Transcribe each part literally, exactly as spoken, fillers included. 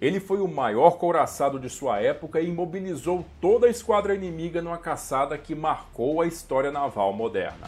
Ele foi o maior couraçado de sua época e imobilizou toda a esquadra inimiga numa caçada que marcou a história naval moderna.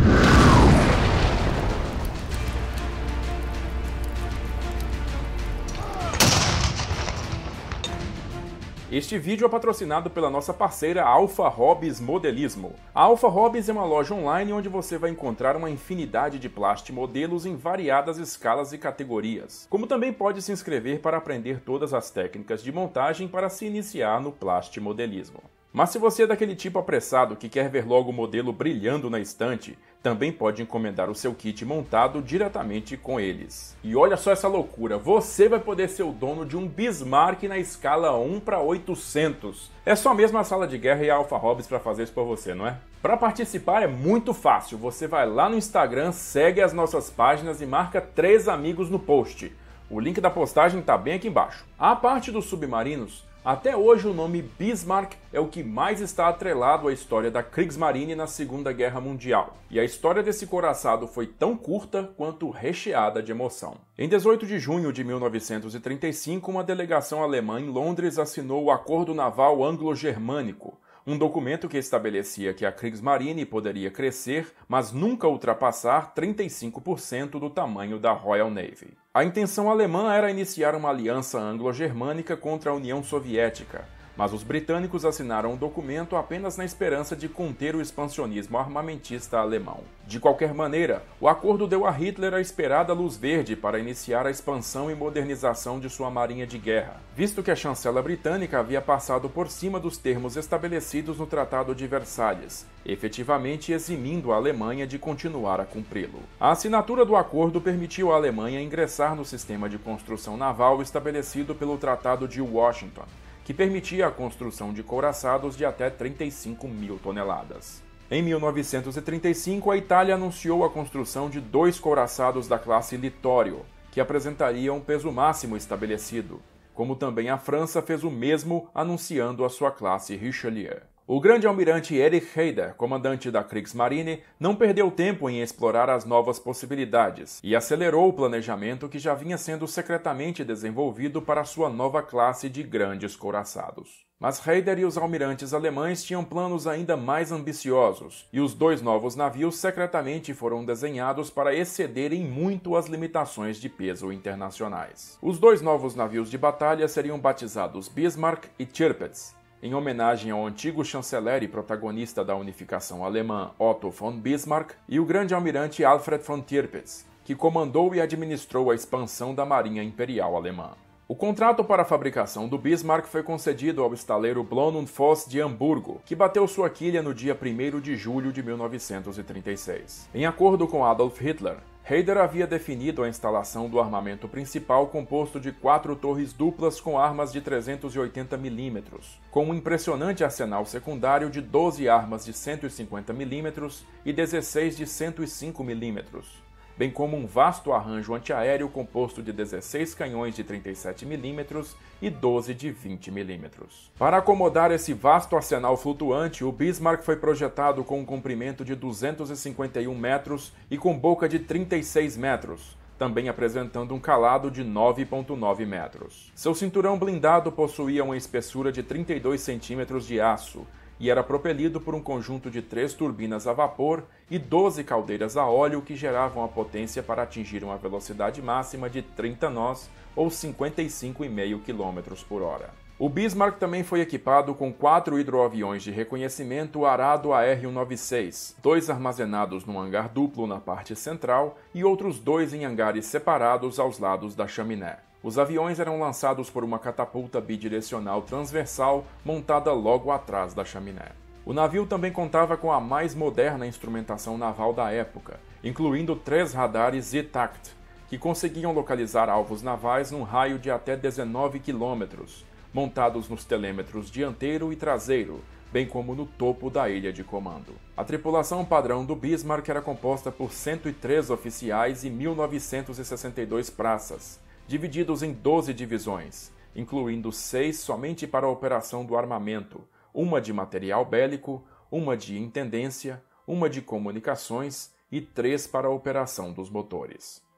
Este vídeo é patrocinado pela nossa parceira Alfa Hobbies Modelismo. A Alfa Hobbies é uma loja online onde você vai encontrar uma infinidade de plastimodelos em variadas escalas e categorias, como também pode se inscrever para aprender todas as técnicas de montagem para se iniciar no plastimodelismo. Mas se você é daquele tipo apressado que quer ver logo o modelo brilhando na estante, também pode encomendar o seu kit montado diretamente com eles. E olha só essa loucura, você vai poder ser o dono de um Bismarck na escala um para oitocentos. É só mesmo a sala de guerra e a Alfa Hobbies para fazer isso por você, não é? Para participar é muito fácil, você vai lá no Instagram, segue as nossas páginas e marca três amigos no post. O link da postagem está bem aqui embaixo. A parte dos submarinos, até hoje o nome Bismarck é o que mais está atrelado à história da Kriegsmarine na Segunda Guerra Mundial. E a história desse couraçado foi tão curta quanto recheada de emoção. Em dezoito de junho de mil novecentos e trinta e cinco, uma delegação alemã em Londres assinou o Acordo Naval Anglo-Germânico, um documento que estabelecia que a Kriegsmarine poderia crescer, mas nunca ultrapassar trinta e cinco por cento do tamanho da Royal Navy. A intenção alemã era iniciar uma aliança anglo-germânica contra a União Soviética, mas os britânicos assinaram o documento apenas na esperança de conter o expansionismo armamentista alemão. De qualquer maneira, o acordo deu a Hitler a esperada luz verde para iniciar a expansão e modernização de sua marinha de guerra, visto que a chancela britânica havia passado por cima dos termos estabelecidos no Tratado de Versalhes, efetivamente eximindo a Alemanha de continuar a cumpri-lo. A assinatura do acordo permitiu à Alemanha ingressar no sistema de construção naval estabelecido pelo Tratado de Washington, que permitia a construção de couraçados de até trinta e cinco mil toneladas. Em mil novecentos e trinta e cinco, a Itália anunciou a construção de dois couraçados da classe Littorio, que apresentariam o peso máximo estabelecido, como também a França fez o mesmo anunciando a sua classe Richelieu. O grande almirante Erich Heider, comandante da Kriegsmarine, não perdeu tempo em explorar as novas possibilidades e acelerou o planejamento que já vinha sendo secretamente desenvolvido para sua nova classe de grandes couraçados. Mas Heider e os almirantes alemães tinham planos ainda mais ambiciosos, e os dois novos navios secretamente foram desenhados para excederem muito as limitações de peso internacionais. Os dois novos navios de batalha seriam batizados Bismarck e Tirpitz, em homenagem ao antigo chanceler e protagonista da unificação alemã Otto von Bismarck e o grande almirante Alfred von Tirpitz, que comandou e administrou a expansão da Marinha Imperial Alemã. O contrato para a fabricação do Bismarck foi concedido ao estaleiro Blohm und Voss de Hamburgo, que bateu sua quilha no dia primeiro de julho de mil novecentos e trinta e seis. Em acordo com Adolf Hitler, Heider havia definido a instalação do armamento principal composto de quatro torres duplas com armas de trezentos e oitenta milímetros, com um impressionante arsenal secundário de doze armas de cento e cinquenta milímetros e dezesseis de cento e cinco milímetros, bem como um vasto arranjo antiaéreo composto de dezesseis canhões de trinta e sete milímetros e doze de vinte milímetros. Para acomodar esse vasto arsenal flutuante, o Bismarck foi projetado com um comprimento de duzentos e cinquenta e um metros e com boca de trinta e seis metros, também apresentando um calado de nove vírgula nove metros. Seu cinturão blindado possuía uma espessura de trinta e dois centímetros de aço, e era propelido por um conjunto de três turbinas a vapor e doze caldeiras a óleo que geravam a potência para atingir uma velocidade máxima de trinta nós ou cinquenta e cinco vírgula cinco quilômetros por hora. O Bismarck também foi equipado com quatro hidroaviões de reconhecimento Arado A R cento e noventa e seis, dois armazenados num hangar duplo na parte central e outros dois em hangares separados aos lados da chaminé. Os aviões eram lançados por uma catapulta bidirecional transversal montada logo atrás da chaminé. O navio também contava com a mais moderna instrumentação naval da época, incluindo três radares Z-Tact, que conseguiam localizar alvos navais num raio de até dezenove quilômetros, montados nos telêmetros dianteiro e traseiro, bem como no topo da ilha de comando. A tripulação padrão do Bismarck era composta por cento e três oficiais e mil novecentos e sessenta e dois praças, divididos em doze divisões, incluindo seis somente para a operação do armamento, uma de material bélico, uma de intendência, uma de comunicações e três para a operação dos motores.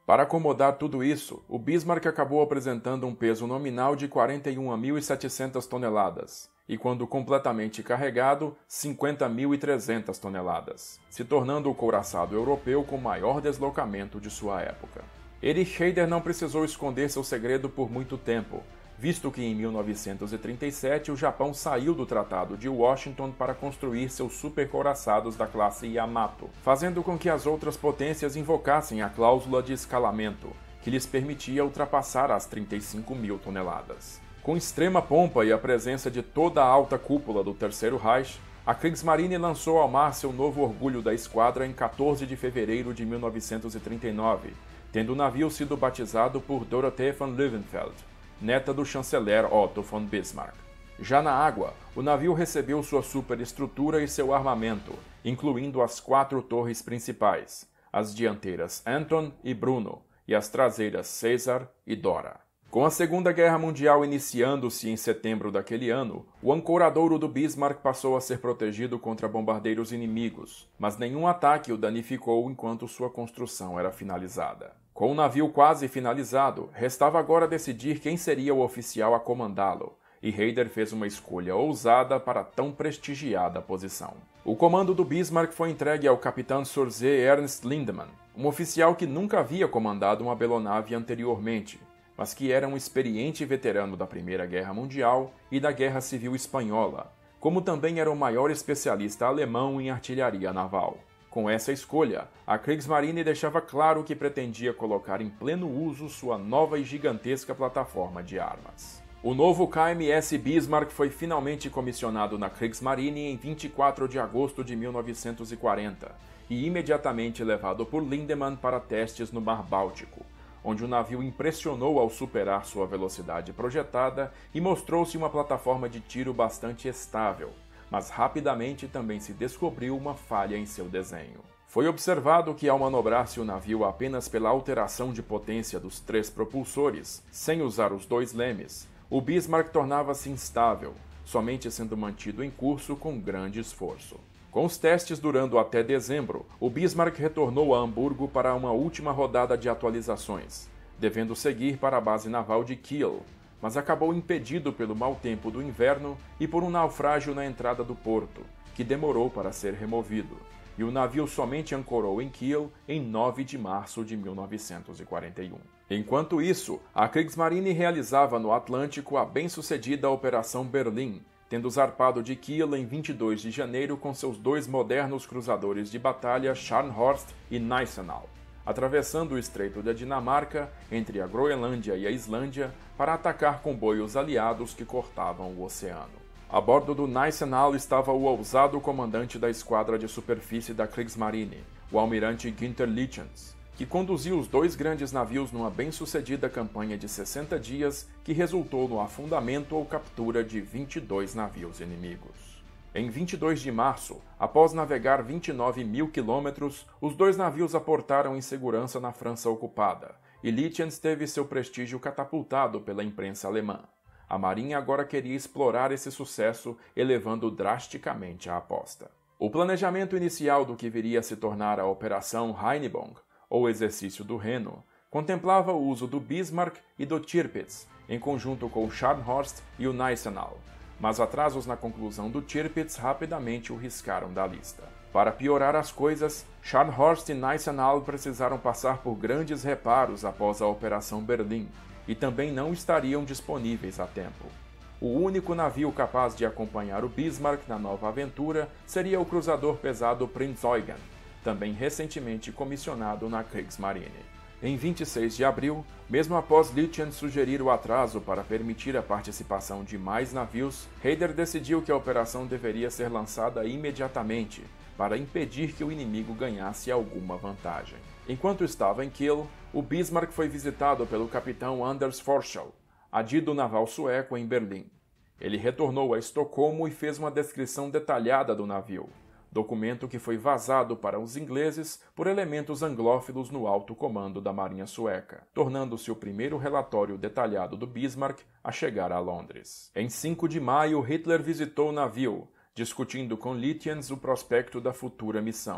Para acomodar tudo isso, o Bismarck acabou apresentando um peso nominal de quarenta e uma mil e setecentas toneladas, e quando completamente carregado, cinquenta mil e trezentas toneladas, se tornando o couraçado europeu com maior deslocamento de sua época. Erich Heider não precisou esconder seu segredo por muito tempo, visto que em mil novecentos e trinta e sete o Japão saiu do Tratado de Washington para construir seus supercouraçados da classe Yamato, fazendo com que as outras potências invocassem a cláusula de escalamento, que lhes permitia ultrapassar as trinta e cinco mil toneladas. Com extrema pompa e a presença de toda a alta cúpula do Terceiro Reich, a Kriegsmarine lançou ao mar seu novo orgulho da esquadra em quatorze de fevereiro de mil novecentos e trinta e nove, tendo o navio sido batizado por Dorothee von Löwenfeld, neta do chanceler Otto von Bismarck. Já na água, o navio recebeu sua superestrutura e seu armamento, incluindo as quatro torres principais, as dianteiras Anton e Bruno, e as traseiras César e Dora. Com a Segunda Guerra Mundial iniciando-se em setembro daquele ano, o ancoradouro do Bismarck passou a ser protegido contra bombardeiros inimigos, mas nenhum ataque o danificou enquanto sua construção era finalizada. Com o navio quase finalizado, restava agora decidir quem seria o oficial a comandá-lo, e Heider fez uma escolha ousada para tão prestigiada posição. O comando do Bismarck foi entregue ao capitão Sursee Ernst Lindemann, um oficial que nunca havia comandado uma belonave anteriormente, mas que era um experiente veterano da Primeira Guerra Mundial e da Guerra Civil Espanhola, como também era o maior especialista alemão em artilharia naval. Com essa escolha, a Kriegsmarine deixava claro que pretendia colocar em pleno uso sua nova e gigantesca plataforma de armas. O novo K M S Bismarck foi finalmente comissionado na Kriegsmarine em vinte e quatro de agosto de mil novecentos e quarenta e imediatamente levado por Lindemann para testes no Mar Báltico, onde o navio impressionou ao superar sua velocidade projetada e mostrou-se uma plataforma de tiro bastante estável, mas rapidamente também se descobriu uma falha em seu desenho. Foi observado que ao manobrar-se o navio apenas pela alteração de potência dos três propulsores, sem usar os dois lemes, o Bismarck tornava-se instável, somente sendo mantido em curso com grande esforço. Com os testes durando até dezembro, o Bismarck retornou a Hamburgo para uma última rodada de atualizações, devendo seguir para a base naval de Kiel, mas acabou impedido pelo mau tempo do inverno e por um naufrágio na entrada do porto, que demorou para ser removido, e o navio somente ancorou em Kiel em nove de março de mil novecentos e quarenta e um. Enquanto isso, a Kriegsmarine realizava no Atlântico a bem-sucedida Operação Berlim, tendo zarpado de Kiel em vinte e dois de janeiro com seus dois modernos cruzadores de batalha Scharnhorst e Gneisenau, atravessando o Estreito da Dinamarca, entre a Groenlândia e a Islândia, para atacar comboios aliados que cortavam o oceano. A bordo do Gneisenau estava o ousado comandante da esquadra de superfície da Kriegsmarine, o almirante Günther Lichens, que conduziu os dois grandes navios numa bem-sucedida campanha de sessenta dias que resultou no afundamento ou captura de vinte e dois navios inimigos. Em vinte e dois de março, após navegar vinte e nove mil quilômetros, os dois navios aportaram em segurança na França ocupada, e Lichens teve seu prestígio catapultado pela imprensa alemã. A Marinha agora queria explorar esse sucesso, elevando drasticamente a aposta. O planejamento inicial do que viria a se tornar a Operação Rheinübung, ou Exercício do Reno, contemplava o uso do Bismarck e do Tirpitz, em conjunto com o Scharnhorst e o Gneisenau, mas atrasos na conclusão do Tirpitz rapidamente o riscaram da lista. Para piorar as coisas, Scharnhorst e Gneisenau precisaram passar por grandes reparos após a Operação Berlim, e também não estariam disponíveis a tempo. O único navio capaz de acompanhar o Bismarck na nova aventura seria o cruzador pesado Prinz Eugen, também recentemente comissionado na Kriegsmarine. Em vinte e seis de abril, mesmo após Lichens sugerir o atraso para permitir a participação de mais navios, Heider decidiu que a operação deveria ser lançada imediatamente, para impedir que o inimigo ganhasse alguma vantagem. Enquanto estava em Kiel, o Bismarck foi visitado pelo capitão Anders Forshall, adido naval sueco em Berlim. Ele retornou a Estocolmo e fez uma descrição detalhada do navio, documento que foi vazado para os ingleses por elementos anglófilos no alto comando da Marinha Sueca, tornando-se o primeiro relatório detalhado do Bismarck a chegar a Londres. Em cinco de maio, Hitler visitou o navio, discutindo com Lichens o prospecto da futura missão,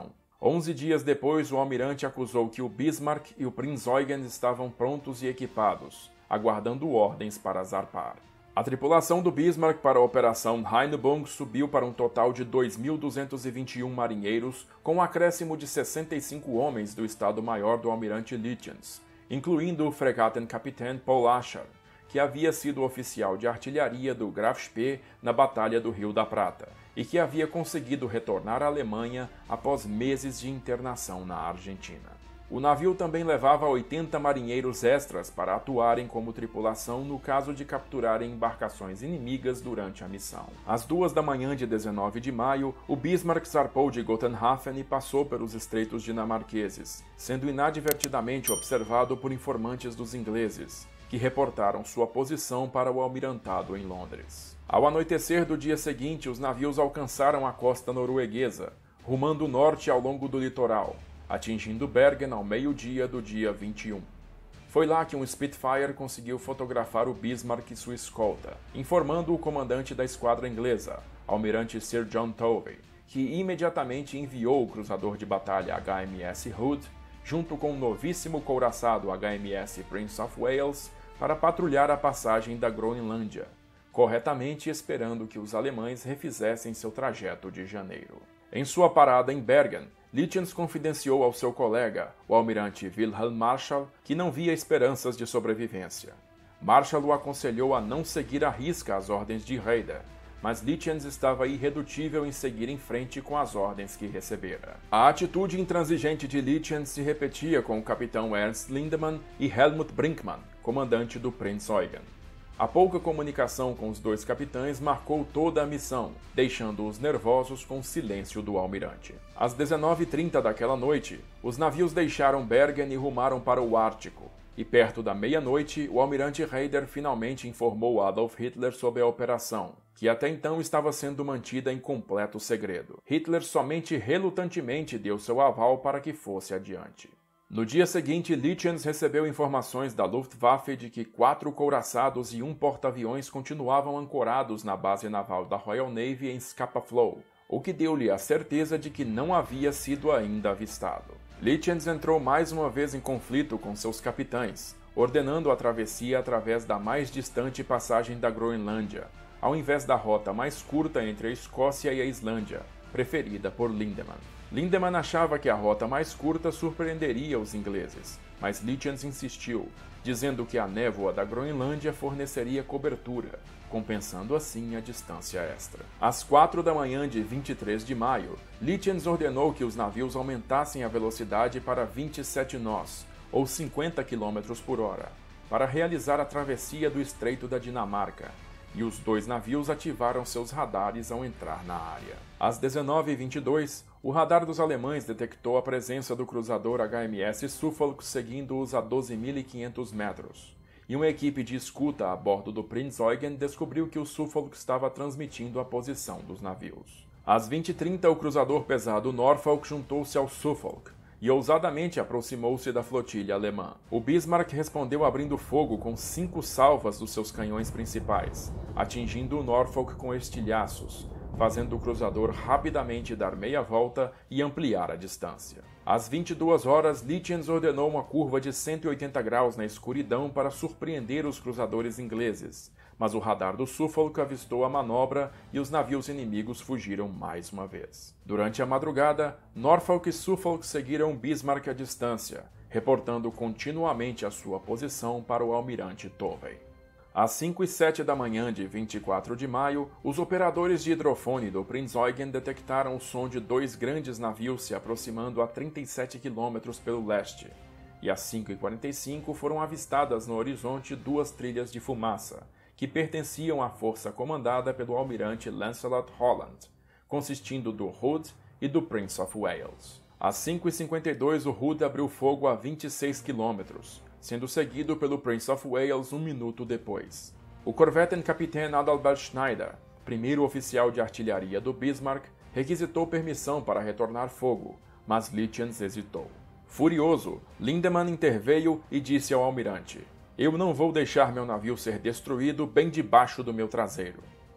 Onze dias depois, o almirante acusou que o Bismarck e o Prinz Eugen estavam prontos e equipados, aguardando ordens para zarpar. A tripulação do Bismarck para a Operação Heinebung subiu para um total de dois mil duzentos e vinte e um marinheiros, com um acréscimo de sessenta e cinco homens do Estado-Maior do almirante Lietjens, incluindo o Fregattenkapitän Paul Ascher, que havia sido oficial de artilharia do Graf Spee na Batalha do Rio da Prata, e que havia conseguido retornar à Alemanha após meses de internação na Argentina. O navio também levava oitenta marinheiros extras para atuarem como tripulação no caso de capturarem embarcações inimigas durante a missão. Às duas da manhã de dezenove de maio, o Bismarck zarpou de Gotenhafen e passou pelos estreitos dinamarqueses, sendo inadvertidamente observado por informantes dos ingleses, que reportaram sua posição para o almirantado em Londres. Ao anoitecer do dia seguinte, os navios alcançaram a costa norueguesa, rumando norte ao longo do litoral, atingindo Bergen ao meio-dia do dia vinte e um. Foi lá que um Spitfire conseguiu fotografar o Bismarck e sua escolta, informando o comandante da esquadra inglesa, almirante Sir John Tovey, que imediatamente enviou o cruzador de batalha H M S Hood, junto com o novíssimo couraçado H M S Prince of Wales, para patrulhar a passagem da Groenlândia, corretamente esperando que os alemães refizessem seu trajeto de janeiro. Em sua parada em Bergen, Lietjens confidenciou ao seu colega, o almirante Wilhelm Marschall, que não via esperanças de sobrevivência. Marschall o aconselhou a não seguir à risca as ordens de Raeder, mas Lietjens estava irredutível em seguir em frente com as ordens que recebera. A atitude intransigente de Lietjens se repetia com o capitão Ernst Lindemann e Helmut Brinkmann, comandante do Prinz Eugen. A pouca comunicação com os dois capitães marcou toda a missão, deixando-os nervosos com o silêncio do almirante. Às dezenove e trinta daquela noite, os navios deixaram Bergen e rumaram para o Ártico, e perto da meia-noite, o almirante Raeder finalmente informou Adolf Hitler sobre a operação, que até então estava sendo mantida em completo segredo. Hitler somente relutantemente deu seu aval para que fosse adiante. No dia seguinte, Lietjens recebeu informações da Luftwaffe de que quatro couraçados e um porta-aviões continuavam ancorados na base naval da Royal Navy em Scapa Flow, o que deu-lhe a certeza de que não havia sido ainda avistado. Lietjens entrou mais uma vez em conflito com seus capitães, ordenando a travessia através da mais distante passagem da Groenlândia, ao invés da rota mais curta entre a Escócia e a Islândia, preferida por Lindemann. Lindemann achava que a rota mais curta surpreenderia os ingleses, mas Lietjens insistiu, dizendo que a névoa da Groenlândia forneceria cobertura, compensando assim a distância extra. Às quatro da manhã de vinte e três de maio, Lietjens ordenou que os navios aumentassem a velocidade para vinte e sete nós, ou cinquenta quilômetros por hora, para realizar a travessia do Estreito da Dinamarca, e os dois navios ativaram seus radares ao entrar na área. Às dezenove e vinte e dois, o radar dos alemães detectou a presença do cruzador H M S Suffolk seguindo-os a doze mil e quinhentos metros, e uma equipe de escuta a bordo do Prinz Eugen descobriu que o Suffolk estava transmitindo a posição dos navios. Às vinte e trinta, o cruzador pesado Norfolk juntou-se ao Suffolk e ousadamente aproximou-se da flotilha alemã. O Bismarck respondeu abrindo fogo com cinco salvas dos seus canhões principais, atingindo o Norfolk com estilhaços, fazendo o cruzador rapidamente dar meia volta e ampliar a distância. Às vinte e duas horas, Lietjens ordenou uma curva de cento e oitenta graus na escuridão para surpreender os cruzadores ingleses, mas o radar do Suffolk avistou a manobra e os navios inimigos fugiram mais uma vez. Durante a madrugada, Norfolk e Suffolk seguiram Bismarck à distância, reportando continuamente a sua posição para o almirante Tovey. Às cinco e sete da manhã de vinte e quatro de maio, os operadores de hidrofone do Prinz Eugen detectaram o som de dois grandes navios se aproximando a trinta e sete quilômetros pelo leste, e às cinco e quarenta e cinco foram avistadas no horizonte duas trilhas de fumaça, que pertenciam à força comandada pelo almirante Lancelot Holland, consistindo do Hood e do Prince of Wales. Às cinco e cinquenta e dois, o Hood abriu fogo a vinte e seis quilômetros, sendo seguido pelo Prince of Wales um minuto depois. O Korvettenkapitän Adalbert Schneider, primeiro oficial de artilharia do Bismarck, requisitou permissão para retornar fogo, mas Lietjens hesitou. Furioso, Lindemann interveio e disse ao almirante: "Eu não vou deixar meu navio ser destruído bem debaixo do meu traseiro."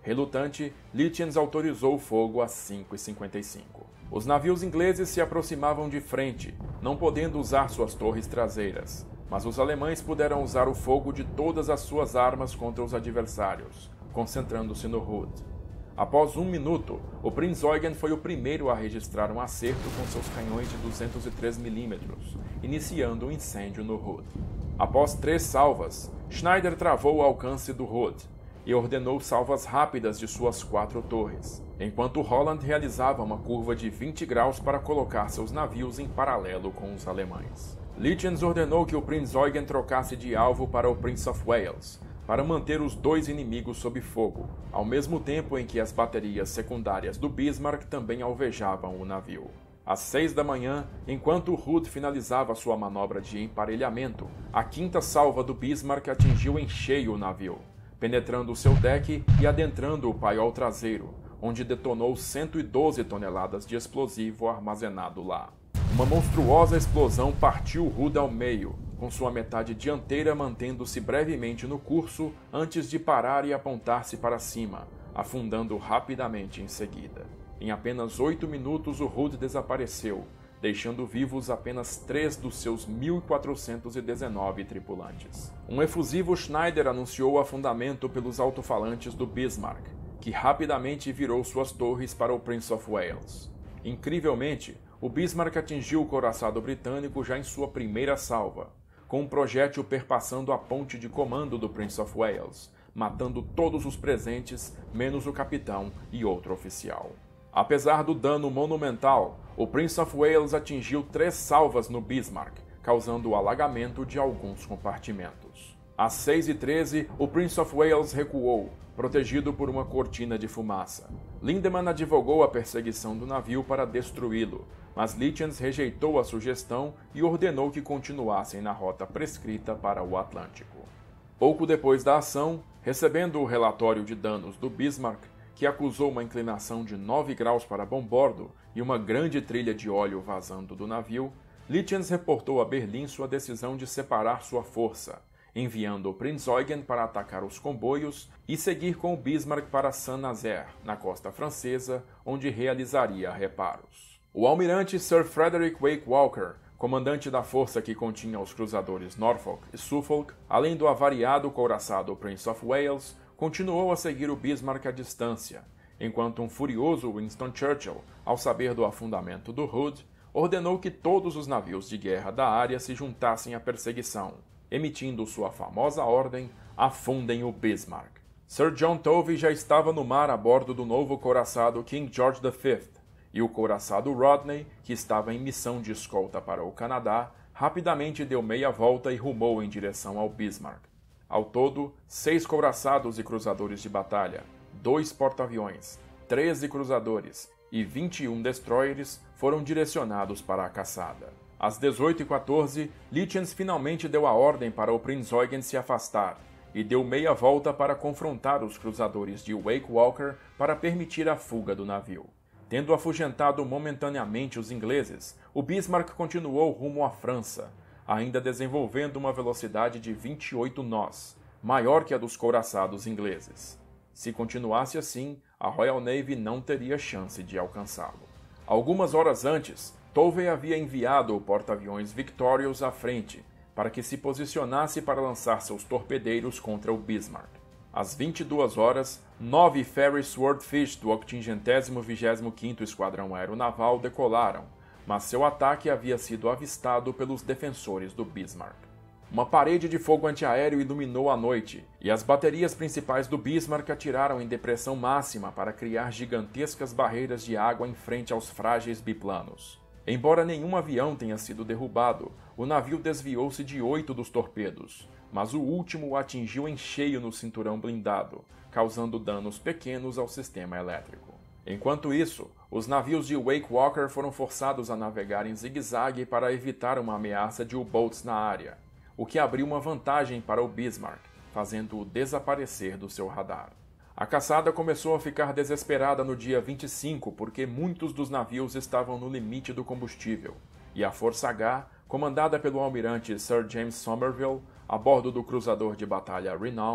Relutante, Litchens autorizou o fogo às cinco e cinquenta e cinco. Os navios ingleses se aproximavam de frente, não podendo usar suas torres traseiras, mas os alemães puderam usar o fogo de todas as suas armas contra os adversários, concentrando-se no Hood. Após um minuto, o Prinz Eugen foi o primeiro a registrar um acerto com seus canhões de duzentos e três milímetros, iniciando um incêndio no Hood. Após três salvas, Schneider travou o alcance do Hood e ordenou salvas rápidas de suas quatro torres, enquanto Holland realizava uma curva de vinte graus para colocar seus navios em paralelo com os alemães. Litchens ordenou que o Prinz Eugen trocasse de alvo para o Prince of Wales, para manter os dois inimigos sob fogo, ao mesmo tempo em que as baterias secundárias do Bismarck também alvejavam o navio. Às seis da manhã, enquanto o Hood finalizava sua manobra de emparelhamento, a quinta salva do Bismarck atingiu em cheio o navio, penetrando seu deck e adentrando o paiol traseiro, onde detonou cento e doze toneladas de explosivo armazenado lá. Uma monstruosa explosão partiu o Hood ao meio, com sua metade dianteira mantendo-se brevemente no curso antes de parar e apontar-se para cima, afundando rapidamente em seguida. Em apenas oito minutos o Hood desapareceu, deixando vivos apenas três dos seus mil quatrocentos e dezenove tripulantes. Um efusivo Schneider anunciou o afundamento pelos alto-falantes do Bismarck, que rapidamente virou suas torres para o Prince of Wales. Incrivelmente, o Bismarck atingiu o couraçado britânico já em sua primeira salva, com um projétil perpassando a ponte de comando do Prince of Wales, matando todos os presentes, menos o capitão e outro oficial. Apesar do dano monumental, o Prince of Wales atingiu três salvas no Bismarck, causando o alagamento de alguns compartimentos. Às seis e treze, o Prince of Wales recuou, protegido por uma cortina de fumaça. Lindemann advogou a perseguição do navio para destruí-lo, mas Litchens rejeitou a sugestão e ordenou que continuassem na rota prescrita para o Atlântico. Pouco depois da ação, recebendo o relatório de danos do Bismarck, que acusou uma inclinação de nove graus para bombordo e uma grande trilha de óleo vazando do navio, Litchens reportou a Berlim sua decisão de separar sua força, enviando o Prinz Eugen para atacar os comboios e seguir com o Bismarck para Saint-Nazaire, na costa francesa, onde realizaria reparos. O almirante Sir Frederick Wake Walker, comandante da força que continha os cruzadores Norfolk e Suffolk, além do avariado couraçado Prince of Wales, continuou a seguir o Bismarck à distância, enquanto um furioso Winston Churchill, ao saber do afundamento do Hood, ordenou que todos os navios de guerra da área se juntassem à perseguição, emitindo sua famosa ordem: afundem o Bismarck. Sir John Tovey já estava no mar a bordo do novo couraçado King George the Fifth, e o couraçado Rodney, que estava em missão de escolta para o Canadá, rapidamente deu meia volta e rumou em direção ao Bismarck. Ao todo, seis couraçados e cruzadores de batalha, dois porta-aviões, treze cruzadores e vinte e um destroyers foram direcionados para a caçada. Às dezoito e quatorze, Litchens finalmente deu a ordem para o Prinz Eugen se afastar e deu meia volta para confrontar os cruzadores de Wake Walker para permitir a fuga do navio. Tendo afugentado momentaneamente os ingleses, o Bismarck continuou rumo à França, ainda desenvolvendo uma velocidade de vinte e oito nós, maior que a dos couraçados ingleses. Se continuasse assim, a Royal Navy não teria chance de alcançá-lo. Algumas horas antes, Tovey havia enviado o porta-aviões Victorious à frente, para que se posicionasse para lançar seus torpedeiros contra o Bismarck. Às vinte e duas horas, nove Fairey Swordfish do octingentésimo vigésimo quinto Esquadrão Aeronaval decolaram, mas seu ataque havia sido avistado pelos defensores do Bismarck. Uma parede de fogo antiaéreo iluminou a noite, e as baterias principais do Bismarck atiraram em depressão máxima para criar gigantescas barreiras de água em frente aos frágeis biplanos. Embora nenhum avião tenha sido derrubado, o navio desviou-se de oito dos torpedos, mas o último o atingiu em cheio no cinturão blindado, causando danos pequenos ao sistema elétrico. Enquanto isso, os navios de Wake Walker foram forçados a navegar em zigue-zague para evitar uma ameaça de U-boats na área, o que abriu uma vantagem para o Bismarck, fazendo-o desaparecer do seu radar. A caçada começou a ficar desesperada no dia vinte e cinco porque muitos dos navios estavam no limite do combustível, e a Força H, comandada pelo almirante Sir James Somerville, a bordo do cruzador de batalha Renown,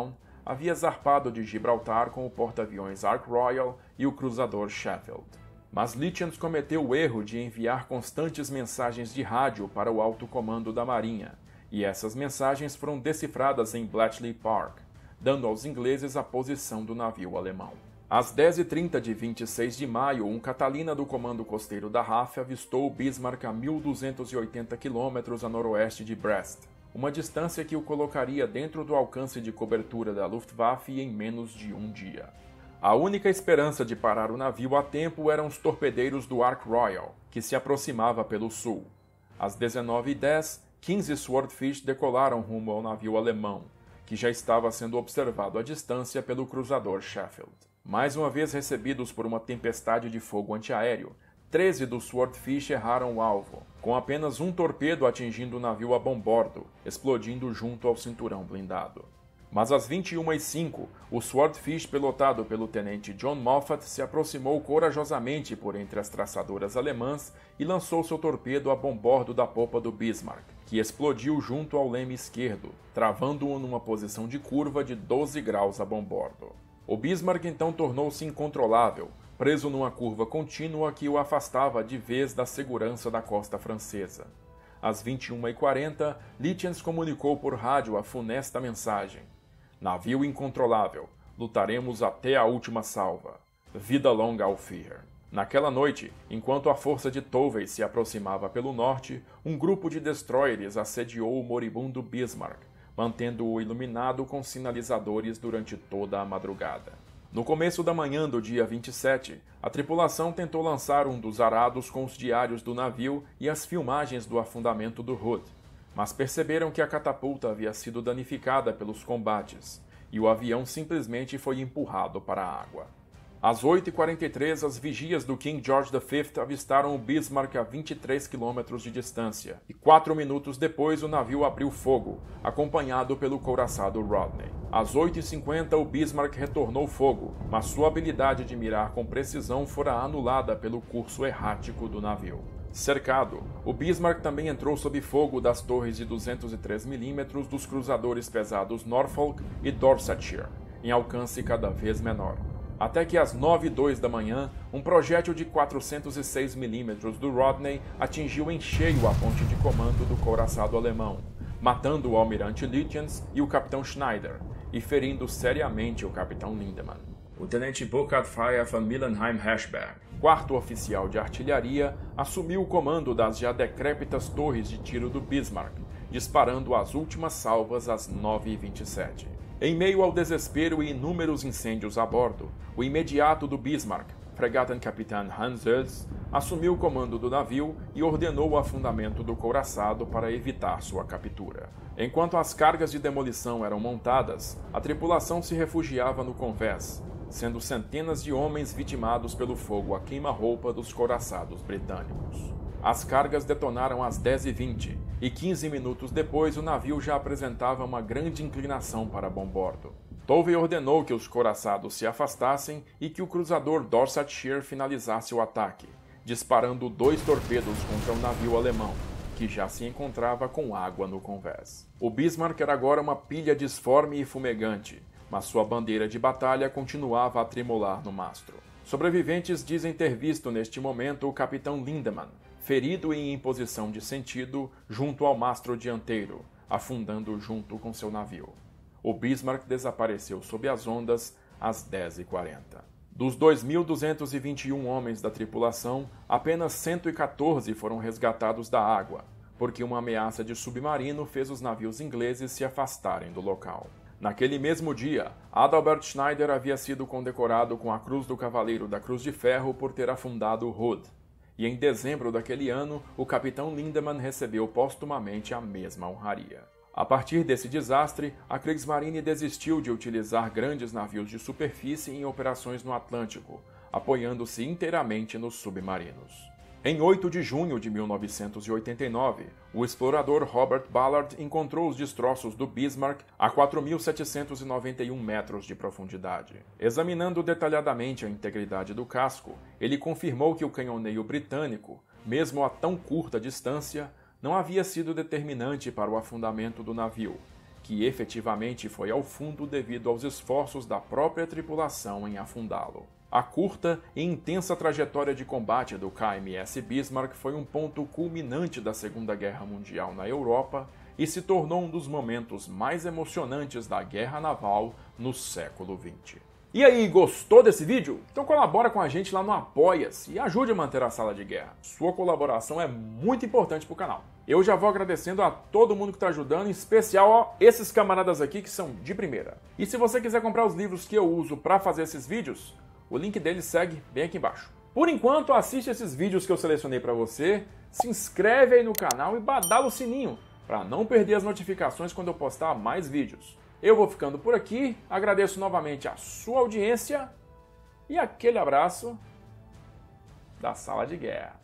havia zarpado de Gibraltar com o porta-aviões Ark Royal e o cruzador Sheffield. Mas Litchens cometeu o erro de enviar constantes mensagens de rádio para o alto comando da Marinha, e essas mensagens foram decifradas em Bletchley Park, dando aos ingleses a posição do navio alemão. Às dez e trinta de vinte e seis de maio, um Catalina do comando costeiro da R A F avistou o Bismarck a mil duzentos e oitenta quilômetros a noroeste de Brest, uma distância que o colocaria dentro do alcance de cobertura da Luftwaffe em menos de um dia. A única esperança de parar o navio a tempo eram os torpedeiros do Ark Royal, que se aproximava pelo sul. Às dezenove e dez, quinze Swordfish decolaram rumo ao navio alemão, que já estava sendo observado à distância pelo cruzador Sheffield. Mais uma vez recebidos por uma tempestade de fogo antiaéreo, treze dos Swordfish erraram o alvo, com apenas um torpedo atingindo o navio a bombordo, explodindo junto ao cinturão blindado. Mas às vinte e uma e cinco, o Swordfish pilotado pelo tenente John Moffat se aproximou corajosamente por entre as traçadoras alemãs e lançou seu torpedo a bombordo da popa do Bismarck, que explodiu junto ao leme esquerdo, travando-o numa posição de curva de doze graus a bombordo. O Bismarck então tornou-se incontrolável, preso numa curva contínua que o afastava de vez da segurança da costa francesa. Às vinte e uma e quarenta, Litchens comunicou por rádio a funesta mensagem: "Navio incontrolável, lutaremos até a última salva. Vida longa ao Führer." Naquela noite, enquanto a força de Tovey se aproximava pelo norte, um grupo de destroyers assediou o moribundo Bismarck, mantendo-o iluminado com sinalizadores durante toda a madrugada. No começo da manhã do dia vinte e sete, a tripulação tentou lançar um dos arados com os diários do navio e as filmagens do afundamento do Hood, mas perceberam que a catapulta havia sido danificada pelos combates, e o avião simplesmente foi empurrado para a água. Às oito e quarenta e três, as vigias do King George the Fifth avistaram o Bismarck a vinte e três quilômetros de distância, e quatro minutos depois o navio abriu fogo, acompanhado pelo couraçado Rodney. Às oito e cinquenta, o Bismarck retornou fogo, mas sua habilidade de mirar com precisão fora anulada pelo curso errático do navio. Cercado, o Bismarck também entrou sob fogo das torres de duzentos e três milímetros dos cruzadores pesados Norfolk e Dorsetshire, em alcance cada vez menor. Até que às nove e dois da manhã, um projétil de quatrocentos e seis milímetros do Rodney atingiu em cheio a ponte de comando do couraçado alemão, matando o almirante Litchens e o capitão Schneider, e ferindo seriamente o capitão Lindemann. O tenente Burkhard Freier von Millenheim-Herschberg, quarto oficial de artilharia, assumiu o comando das já decrépitas torres de tiro do Bismarck, disparando as últimas salvas às nove e vinte e sete. Em meio ao desespero e inúmeros incêndios a bordo, o imediato do Bismarck, Fregattenkapitän Hans Oels, assumiu o comando do navio e ordenou o afundamento do couraçado para evitar sua captura. Enquanto as cargas de demolição eram montadas, a tripulação se refugiava no convés, sendo centenas de homens vitimados pelo fogo a queima-roupa dos couraçados britânicos. As cargas detonaram às dez e vinte, e quinze minutos depois o navio já apresentava uma grande inclinação para bombordo. Tovey ordenou que os couraçados se afastassem e que o cruzador Dorsetshire finalizasse o ataque, disparando dois torpedos contra o navio alemão, que já se encontrava com água no convés. O Bismarck era agora uma pilha disforme e fumegante, mas sua bandeira de batalha continuava a tremolar no mastro. Sobreviventes dizem ter visto neste momento o capitão Lindemann, ferido e em posição de sentido junto ao mastro dianteiro, afundando junto com seu navio. O Bismarck desapareceu sob as ondas às dez e quarenta. Dos dois mil duzentos e vinte e um homens da tripulação, apenas cento e quatorze foram resgatados da água, porque uma ameaça de submarino fez os navios ingleses se afastarem do local. Naquele mesmo dia, Adalbert Schneider havia sido condecorado com a Cruz do Cavaleiro da Cruz de Ferro por ter afundado o Hood, e em dezembro daquele ano, o capitão Lindemann recebeu póstumamente a mesma honraria. A partir desse desastre, a Kriegsmarine desistiu de utilizar grandes navios de superfície em operações no Atlântico, apoiando-se inteiramente nos submarinos. Em oito de junho de mil novecentos e oitenta e nove, o explorador Robert Ballard encontrou os destroços do Bismarck a quatro mil setecentos e noventa e um metros de profundidade. Examinando detalhadamente a integridade do casco, ele confirmou que o canhoneio britânico, mesmo a tão curta distância, não havia sido determinante para o afundamento do navio, que efetivamente foi ao fundo devido aos esforços da própria tripulação em afundá-lo. A curta e intensa trajetória de combate do K M S Bismarck foi um ponto culminante da Segunda Guerra Mundial na Europa e se tornou um dos momentos mais emocionantes da guerra naval no século vinte. E aí, gostou desse vídeo? Então colabora com a gente lá no Apoia-se e ajude a manter a Sala de Guerra. Sua colaboração é muito importante para o canal. Eu já vou agradecendo a todo mundo que está ajudando, em especial ó, esses camaradas aqui que são de primeira. E se você quiser comprar os livros que eu uso para fazer esses vídeos, o link deles segue bem aqui embaixo. Por enquanto, assiste esses vídeos que eu selecionei para você, se inscreve aí no canal e badala o sininho para não perder as notificações quando eu postar mais vídeos. Eu vou ficando por aqui, agradeço novamente a sua audiência e aquele abraço da Sala de Guerra.